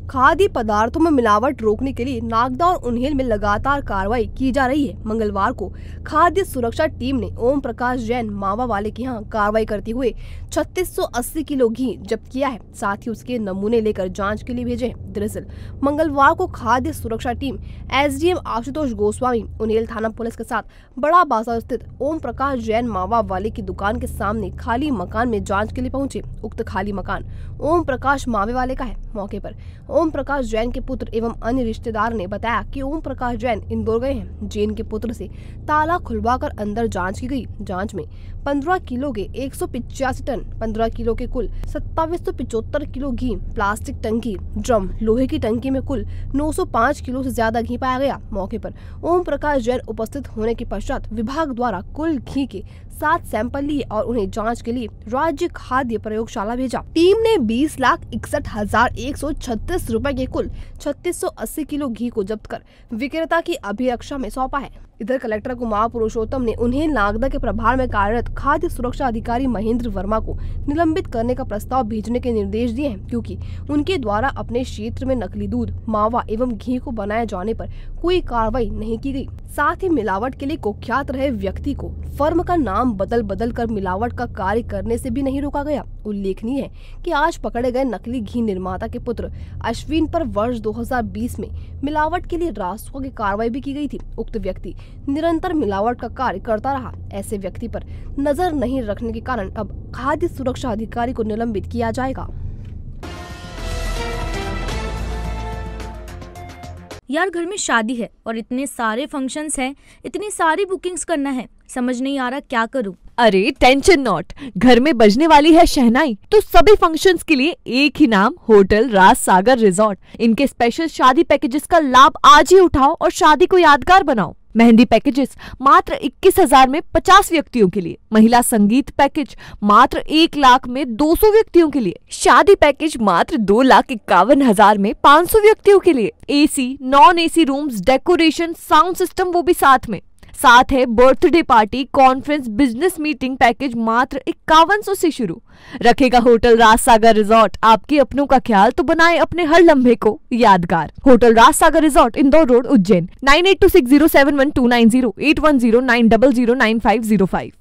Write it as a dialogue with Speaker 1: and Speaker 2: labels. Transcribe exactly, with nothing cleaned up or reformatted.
Speaker 1: खाद्य पदार्थों में मिलावट रोकने के लिए नागदा और उन्हेल में लगातार कार्रवाई की जा रही है। मंगलवार को खाद्य सुरक्षा टीम ने ओम प्रकाश जैन मावा वाले के यहाँ कार्रवाई करते हुए छत्तीस सौ अस्सी किलो घी जब्त किया है। साथ ही उसके नमूने लेकर जांच के लिए भेजे हैं। दरअसल मंगलवार को खाद्य सुरक्षा टीम एसडीएम आशुतोष गोस्वामी उन्हेल थाना पुलिस के साथ बड़ा बाजार स्थित ओम प्रकाश जैन मावा वाले की दुकान के सामने खाली मकान में जाँच के लिए पहुँचे। उक्त खाली मकान ओम प्रकाश मावे वाले का है। मौके पर ओम प्रकाश जैन के पुत्र एवं अन्य रिश्तेदार ने बताया कि ओम प्रकाश जैन इंदौर गए हैं। जैन के पुत्र से ताला खुलवाकर अंदर जांच की गई। जांच में पंद्रह किलो के एक सौ पिचासी टन, पंद्रह किलो के कुल सत्ताईस सौ पिचहत्तर किलो घी, प्लास्टिक टंकी, ड्रम, लोहे की टंकी में कुल नौ सौ पाँच किलो से ज्यादा घी पाया गया। मौके पर ओम प्रकाश जैन उपस्थित होने के पश्चात विभाग द्वारा कुल घी के सात सैंपल लिए और उन्हें जांच के लिए राज्य खाद्य प्रयोगशाला भेजा। टीम ने बीस लाख इकसठ हजार एक सौ छत्तीस रूपए के कुल छत्तीस सौ अस्सी किलो घी को जब्त कर विक्रेता की अभिरक्षा में सौंपा है। इधर कलेक्टर कुमार पुरुषोत्तम ने उन्हें नागदा के प्रभार में कार्यरत खाद्य सुरक्षा अधिकारी महेंद्र वर्मा को निलंबित करने का प्रस्ताव भेजने के निर्देश दिए हैं, क्योंकि उनके द्वारा अपने क्षेत्र में नकली दूध, मावा एवं घी को बनाए जाने पर कोई कार्रवाई नहीं की गई। साथ ही मिलावट के लिए कुख्यात रहे व्यक्ति को फर्म का नाम बदल बदल कर मिलावट का कार्य करने से भी नहीं रोका गया। उल्लेखनीय है कि आज पकड़े गए नकली घी निर्माता के पुत्र अश्विन पर वर्ष दो हज़ार बीस में मिलावट के लिए रासुका की कार्रवाई भी की गई थी। उक्त व्यक्ति निरंतर मिलावट का कार्य करता रहा। ऐसे व्यक्ति पर नजर नहीं रखने के कारण अब खाद्य सुरक्षा अधिकारी को निलंबित किया जाएगा।
Speaker 2: यार घर में शादी है और इतने सारे फंक्शंस हैं, इतनी सारी बुकिंग्स करना है, समझ नहीं आ रहा क्या करूं।
Speaker 3: अरे टेंशन नॉट, घर में बजने वाली है शहनाई तो सभी फंक्शंस के लिए एक ही नाम, होटल राज सागर रिजॉर्ट। इनके स्पेशल शादी पैकेजेस का लाभ आज ही उठाओ और शादी को यादगार बनाओ। मेहंदी पैकेजेस मात्र इक्कीस हजार में पचास व्यक्तियों के लिए, महिला संगीत पैकेज मात्र एक लाख में दो सौ व्यक्तियों के लिए, शादी पैकेज मात्र दो लाख इक्यावन हजार में पाँच सौ व्यक्तियों के लिए, AC non AC rooms, decoration, sound system वो भी साथ में। साथ है birthday party, conference, business meeting package मात्र इक्यावन सौ से शुरू। रखेगा होटल राज सागर रिजॉर्ट आपके अपनों का ख्याल तो बनाए अपने हर लम्हे को यादगार। Hotel Raj Sagar resort, Indore road, Ujjain. Nine eight two six zero seven one two nine zero, eight one zero nine double zero nine five zero five.